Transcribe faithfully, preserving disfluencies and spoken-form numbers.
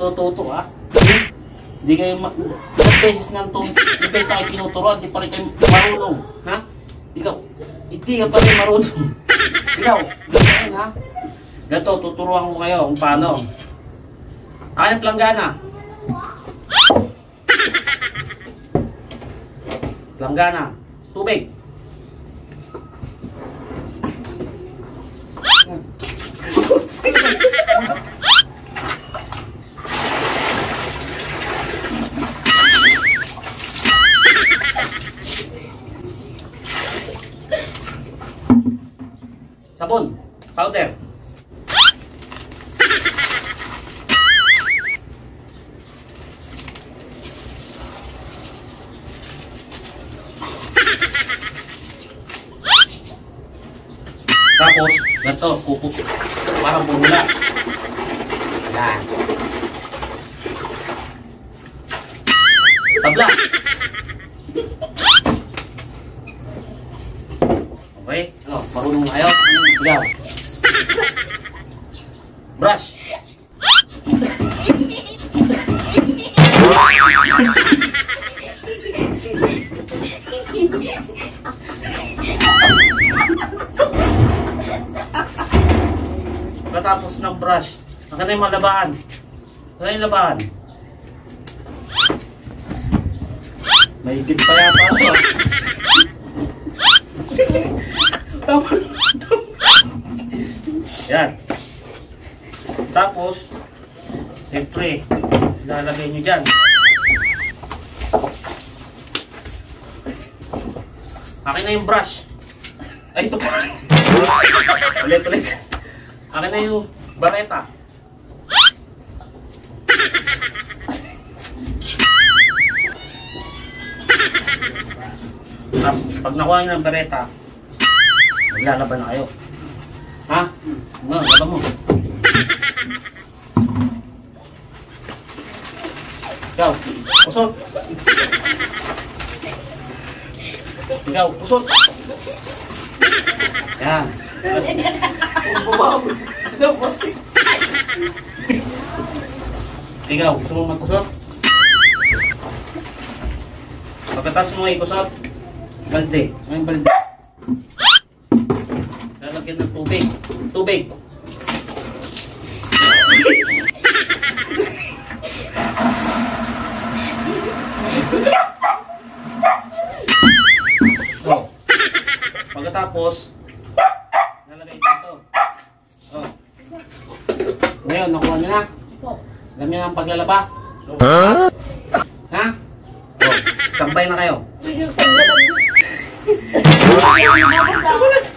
tututo ha. Hindi kayo ma... Ilang beses na itong beses na kayo tinuturuan, di pa rin kayo marunong. Ha? Ikaw, hindi ka pa rin marunong. Ikaw, ganyan ha. Ganito, tuturuan ko kayo kung paano. Ayan ang planggana. Planggana. Tubig. Sabon, powder. Tapos, ganito, pupuk. Parang bumula. Yan. Tabla. Okay? Ano, marunong na kayo? Ikaw. Brush. Pagkatapos ng brush, ang na yung malabahan. Ano yung labahan? Mahigit pa yata ito. Tapos, yan. Tapos, siyempre, ilalagay nyo dyan. Akin na yung brush. Ay, ito pa. Ulit, ulit. Akin na yung bareta. Pag nakuha nyo ng bareta, maglalaban na kayo. Ha? Ano, laban mo. Ikaw, usot. Ikaw, usot. Yan. Ikaw, gusto mo magkusot? Pagkatas mo ikusot, balde. Ano yung balde? Lalagyan ng tubig. Tubig. So, pagkatapos, lalagay dito. Oh. Ngayon, nakuha nyo na? Alam nyo na ang paglalaba? Ha? Ha? Oh, sampay na kayo.